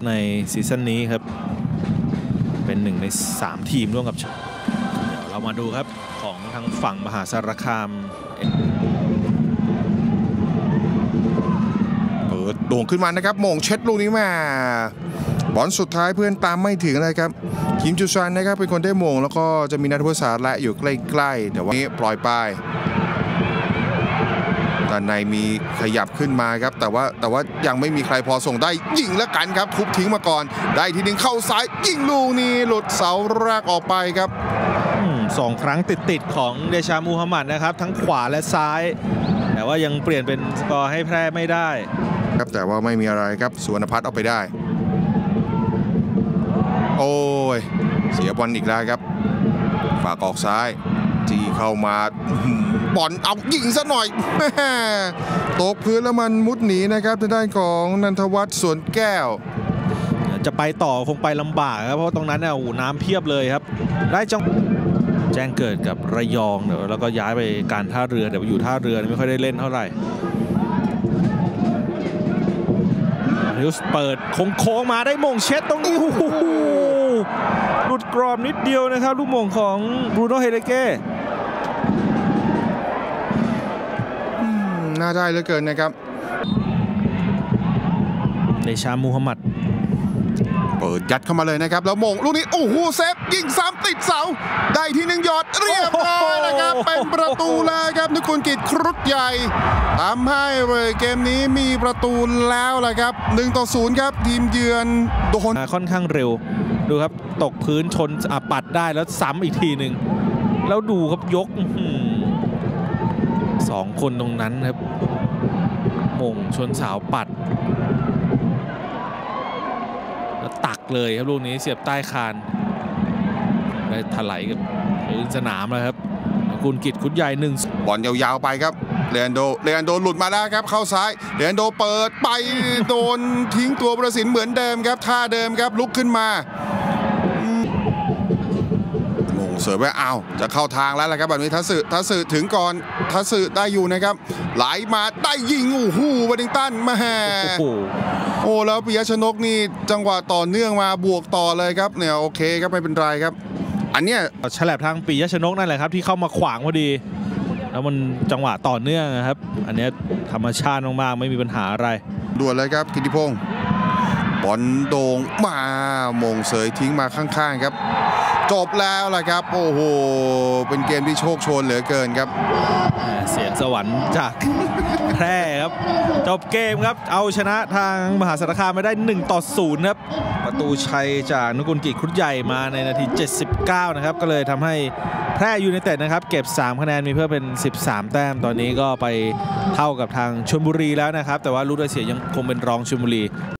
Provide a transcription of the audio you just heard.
ในซีซั่นนี้ครับเป็น1 ใน 3 ทีมร่วมกับเดี๋ยวเรามาดูครับของทางฝั่งมหาสารคามเปิดโด่งขึ้นมานะครับโมงเช็ดลูกนี้มาบอลสุดท้ายเพื่อนตามไม่ถึงเลยครับคิมจูซันนะครับเป็นคนได้โมงแล้วก็จะมีนัทวุฒิสาระอยู่ใกล้ๆแต่ว่านี้ปล่อยไปด้านในมีขยับขึ้นมาครับแต่ว่ายังไม่มีใครพอส่งได้ยิงแล้วกันครับทุบทิ้งมาก่อนได้ทีนึงเข้าซ้ายยิงลูกนี้หลุดเสาแรกออกไปครับ 2 ครั้งติดของเดชามูฮัมหมัดนะครับทั้งขวาและซ้ายแต่ว่ายังเปลี่ยนเป็นสกอร์ให้แพร่ไม่ได้ครับแต่ว่าไม่มีอะไรครับสุวรรณพัฒน์เอาไปได้โอ้ยเสียบอลอีกแล้วครับฝากออกซ้ายที่เข้ามาบอลเอายิงซะหน่อยตกพื้นแล้วมันมุดหนีนะครับทางด้านของนันทวัฒน์สวนแก้วจะไปต่อคงไปลำบากครับเพราะตรงนั้นเนี่ยน้ำเพียบเลยครับได้จังแจ้งเกิดกับระยองเดี๋ยวแล้วก็ย้ายไปการท่าเรือเดี๋ยวอยู่ท่าเรือไม่ค่อยได้เล่นเท่าไหร่ฮิลส์เปิดโค้งมาได้มงเช็ดตรงนี้หลุดกรอบนิดเดียวนะครับลูกมงของบรูโน่เฮเดเก้น่าได้เหลือเกินนะครับเดชามูฮัมหมัดเปิดยัดเข้ามาเลยนะครับแล้วมงลูกนี้โอ้โหเซฟยิง3ติดเสาได้ทีนึงหยอดเรียบร้อยนะครับเป็นประตูแล้วครับนุกูลกิจครุฑใหญ่ทำให้เลยเกมนี้มีประตูแล้วแหละครับ1-0ครับทีมเยือนโดนค่อนข้างเร็วดูครับตกพื้นชนปัดได้แล้วซ้ำอีกทีหนึ่งแล้วดูครับยก2 คนตรงนั้นครับมงชนเสาปัดแล้วตักเลยครับลูกนี้เสียบใต้คานได้ถลายกับพื้นสนามเลยครับกุลกิจคุดใหญ่1บอลยาวๆไปครับเรอันโดหลุดมาแล้วครับเข้าซ้ายเรอันโดเปิดไปโดนทิ้งตัวประสิทธิ์เหมือนเดิมครับท่าเดิมครับลุกขึ้นมาเสิร์ฟไว้เอาจะเข้าทางแล้วแหละครับแบบนี้ทัศน์ถึงก่อนทัศน์ได้อยู่นะครับไหลมาได้ยิงโอ้โหวอดิงตันมาโอ้แล้วปิยชนกนี่จังหวะต่อเนื่องมาบวกต่อเลยครับเนี่ยโอเคครับไม่เป็นไรครับอันเนี้ยฉลับทางปิยชนกนั่นแหละครับที่เข้ามาขวางพอดีแล้วมันจังหวะต่อเนื่องนะครับอันนี้ธรรมชาติมากๆไม่มีปัญหาอะไรด่วนเลยครับกิติพงศ์บอลโด่งมามงเสยทิ้งมาข้างๆครับจบแล้วล่ะครับโอ้โหเป็นเกมที่โชคโชนเหลือเกินครับเสียงสวรรค์จากแพร่ครับจบเกมครับเอาชนะทางมหาสารคามมาได้1-0ครับประตูชัยจากนุกูลกิจครุฑใหญ่มาในนาที79นะครับก็เลยทำให้แพร่ยูไนเต็ดนะครับเก็บ3 คะแนนมีเพิ่มเป็น13 แต้มตอนนี้ก็ไปเท่ากับทางชลบุรีแล้วนะครับแต่ว่าลูกได้เสียยังคงเป็นรองชลบุรี